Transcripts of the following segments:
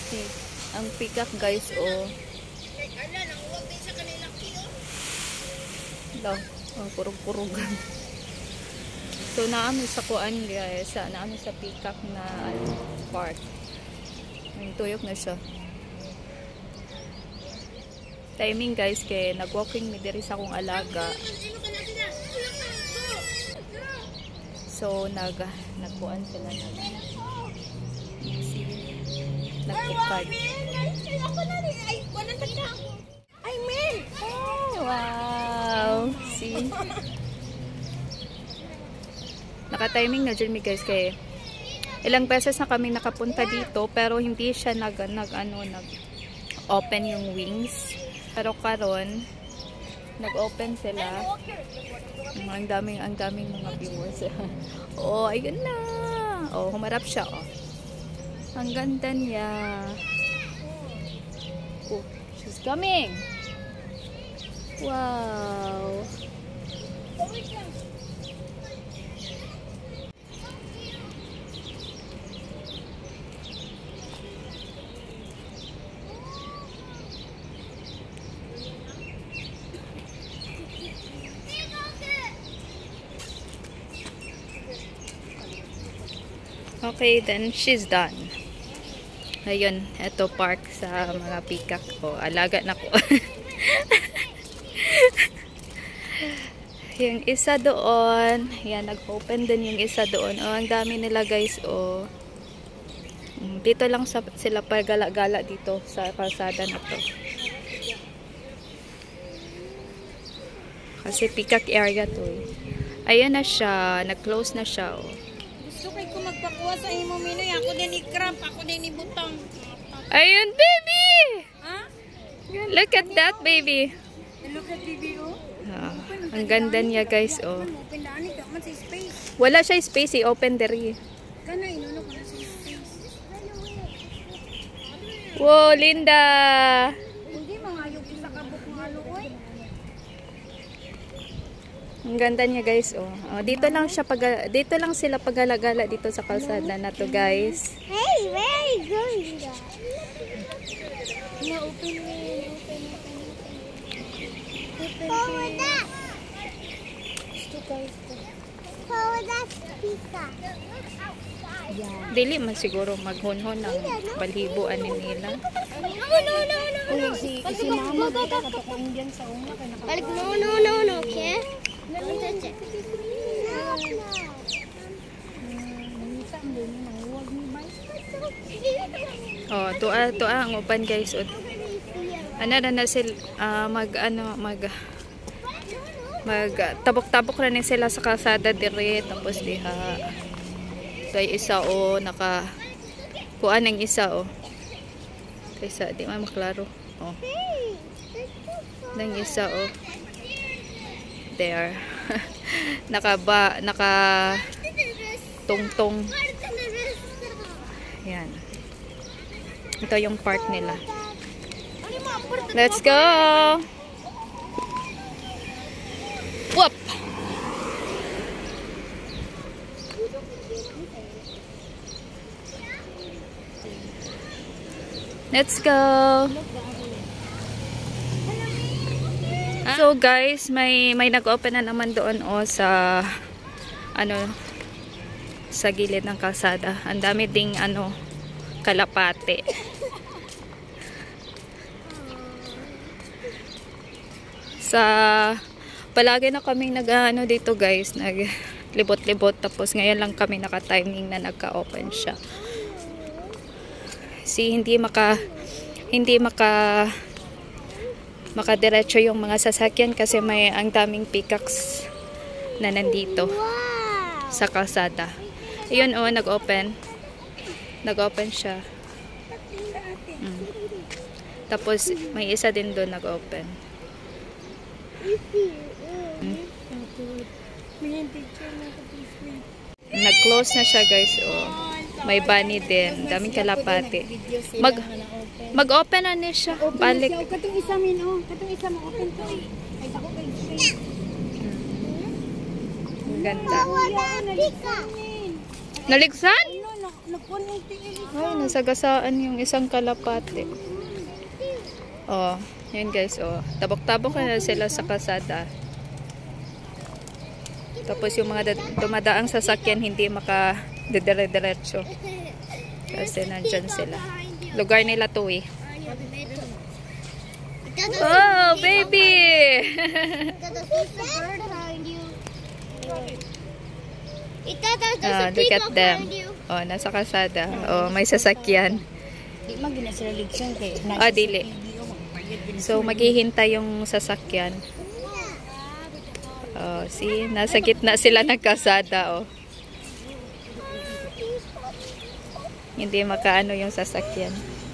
Si, ang peacock guys, oh. Daw, oh, purog-purugan. So, naami sa kuan guys. Naami sa peacock na park. May tuyok na siya. Timing guys, kay nag-walking mi diri sa akong alaga. So, nagkuan sila na. Nagpupad. Oh, wow! See? Naka-timing na dyan mi guys, kay ilang beses na kami nakapunta dito, pero hindi siya nag-open yung wings. Pero karon nag-open sila. Ang daming mga viewers. Oh, ayun na. Oh, humarap siya, oh. Ang ganda niya. Oh, she's coming. Wow. Okay, then she's done. Ayun, ito park sa mga peacock ko. Alaga na ko. Yung isa doon, yan, nag-open din yung isa doon. Oh, ang dami nila guys, oh. Dito lang sila pagala-gala dito sa kalsada na to. Kasi peacock area to, eh. Ayan na siya, nag-close na siya, oh. Gusto kayo ko magpakuha sa imo minoy. Ako din i-cramp, ako din i-butang. Ayun, baby! Ha? Look at that, baby. Look at baby, oh. Ang ganda niya, guys, oh. Open na ani, man sa space. Wala siya space, i-open diri. Kana inuno ko na sa space. Wow, Linda! Hindi mangayog sa kabuk nga luoy. Ang ganda niya, guys, oh. Oh, dito lang sila pagala-gala dito sa kalsada na to, guys. Hey, where are you going? Open. Forward that. Forward that speaker. Yeah. Dili man siguro maghunhon ng balhiboan ni nila. No. Si mama kita kapag Indian sa una kay naka. Balik no, okay? Don't touch it. Oh, tuwa ang upan, guys. Na sila tabok-tabok na sila sa kalsada dire, tapos diha kay isa, oh, kuan ang isa, oh, kaysa di man maklaro, oh, nang isa, oh, there. naka tungtong. Yan, ito yung park nila. Let's go. Whoop. Let's go. So guys, may nag-open na naman doon, oh, sa sa gilid ng kalsada. Ang dami ding kalapate. Palagi na kaming dito, guys, naglibot-libot, tapos ngayon lang kami naka-timing na nagka-open siya. Hindi makadiretso yung mga sasakyan kasi ang daming peacocks na nandito sa kalsada. Ayun, oh, nag-open siya. Tapos may isa din doon nag-open. Nag-close na siya, guys, oh. May bunny din, daming kalapate. Mag-open na niya siya. Balik. Katong isa min, oh. Katong isa mo open to. Ay ako kay space. Ang ganda. Naligsan? Ay, nasagasaan yung isang kalapate. Oh, yun guys, oh. Tabok-tabok na sila sa kasada. Tapos yung mga dumadaang sasakyan hindi makadidire-diretso. Kasi nandyan sila. Lugar nila to eh. Oh, baby! Look at them. Oh, nasa kasada. Oh, may sasakyan. Di man gina sila leksyon kay. Ah, dili. So, maghihintay yung sasakyan. Oh, see? Nasa gitna sila ng kasada, oh. Hindi makaano yung sasakyan.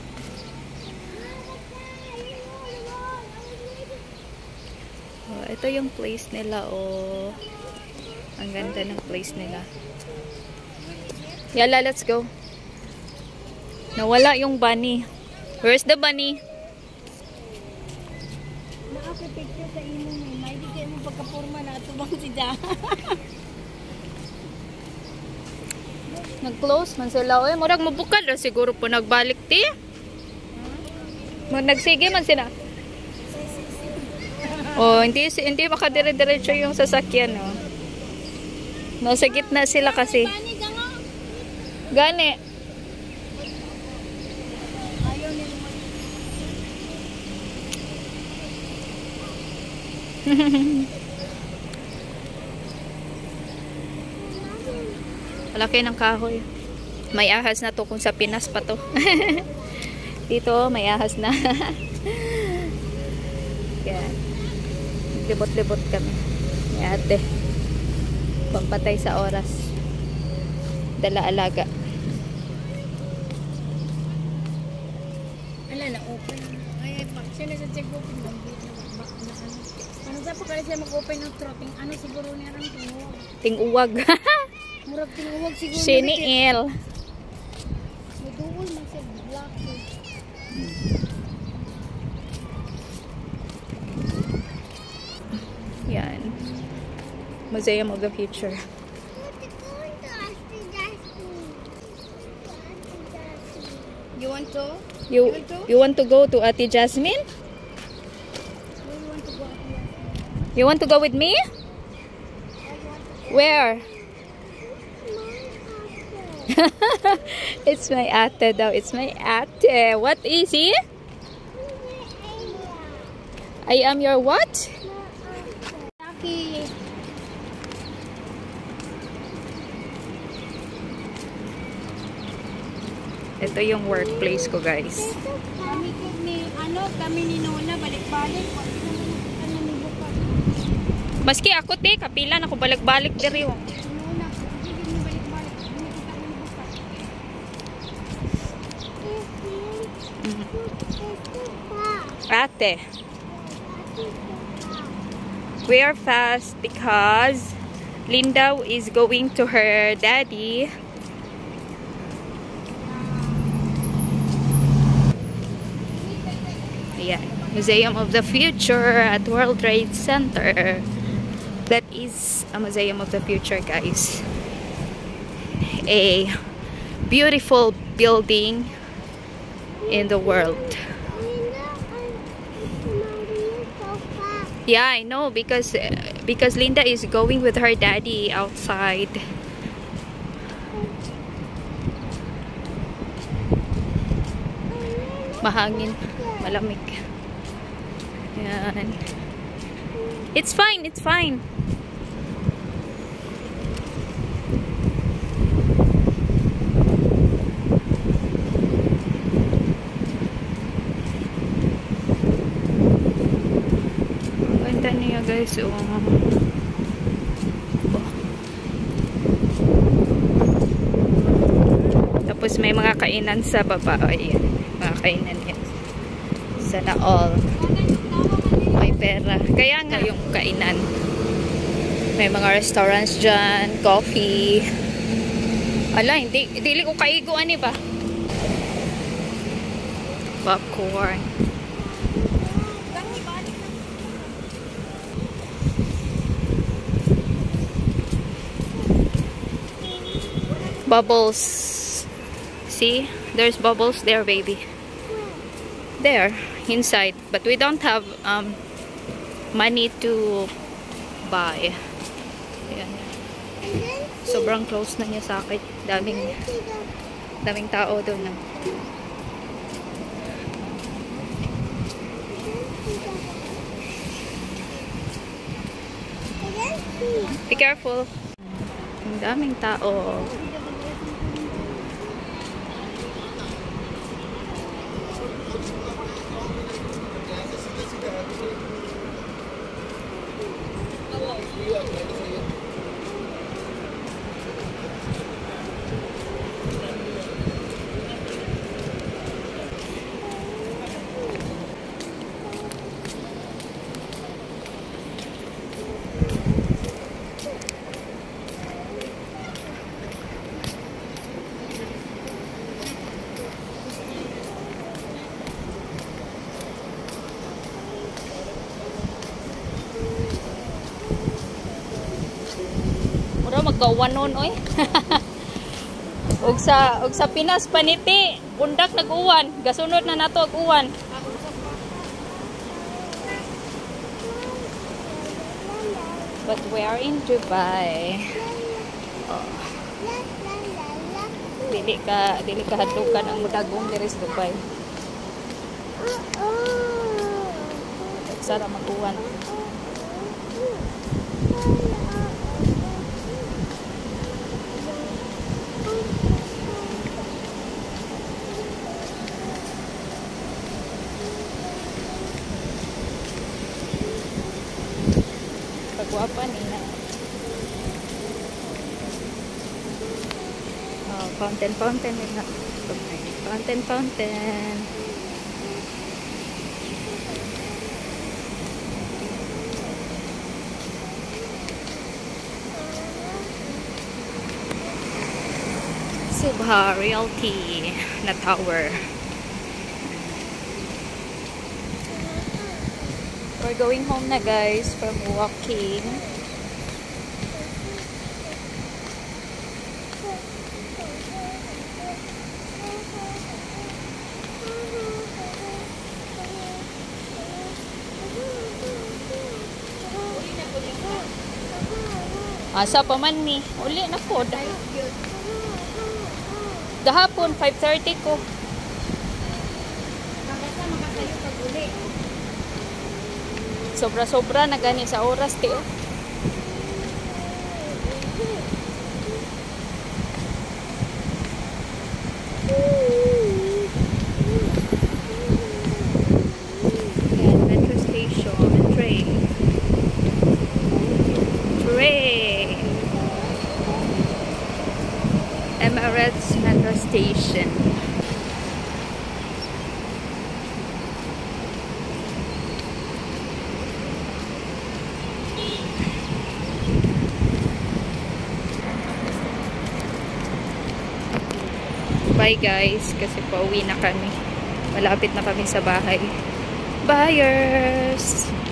Oh, ito yung place nila, oh. Ang ganda ng place nila. Yala, let's go. Nawala yung bunny. Where's the bunny? Picture sa imo ni may di kay mo pagkaporma na tubang si Ja. Nag-close man sila. Oy, murag mabukal ra siguro po nagbalik ti. Nagsige man sila. Oh, hindi makadire-diretso yung sasakyan, oh. Nasa gitna sila kasi. Gani. Malaki ng kahoy. May ahas na to kung sa Pinas pa to. Dito may ahas na. Yan. Libot-libot kami. May ate. Pampatay sa oras. Dala alaga. Ala na open. Ay sino sa check open lang dito. Ano sa pa kaya siya mag-open ng throating? Ano siguro niya ran tinguwag. Tinguwag. Murag tinguwag siguro. Siniil. Muduol man siya black. Yan. Museum of the Future. You want to? You want to go to Ate Jasmine? You want to go with me? Where? It's my ate daw. It's my ate. What is he? I am your what? Taki. Ito yung workplace ko, guys. Kami ni Nona balik-balik. Maski ako te, kapila na ko balik-balik diri oh. Nona, hindi mo balik-balik. Ate. We are fast because Linda is going to her daddy. Ayan. Museum of the Future at World Trade Center. That is a Museum of the Future, guys. A beautiful building in the world. Yeah, I know, because Linda is going with her daddy outside. Mahangin, malamig. Yan. It's fine, it's fine. Ganda niya, guys. Oh. Tapos may mga kainan sa baba. Ayan, mga kainan yan. Sana all. May pera. Kaya nga yung kainan. May mga restaurants dyan. Coffee. Ala, hindi ko kaiguan ba? Popcorn. Bubbles. See? There's bubbles there, baby. There, inside. But we don't have money to buy. Ayan. Sobrang close na niya sa akin. Daming tao doon. Be careful. Ang daming tao. Magkawan nun, oy. og sa Pinas paniti, bundak nag-uwan, gasunod na nato ang uwan. But we are in Dubai. Oh. Dili ka hadlukan ang mudagong diri sa Dubai. Sara mag-uwan. Guapa nila. Oh, fountain nila. Fountain. Subha Realty na tower. We're going home na, guys, from walking. Asa pa man ni? Uli na po. Gahapon, 5:30 ko. Sobra-sobra na gani sa oras, tiyo. Ayan, metro station, train. Emirates Metro Station. Bye guys, kasi pauwi na kami. Malapit na kami sa bahay. Buyers!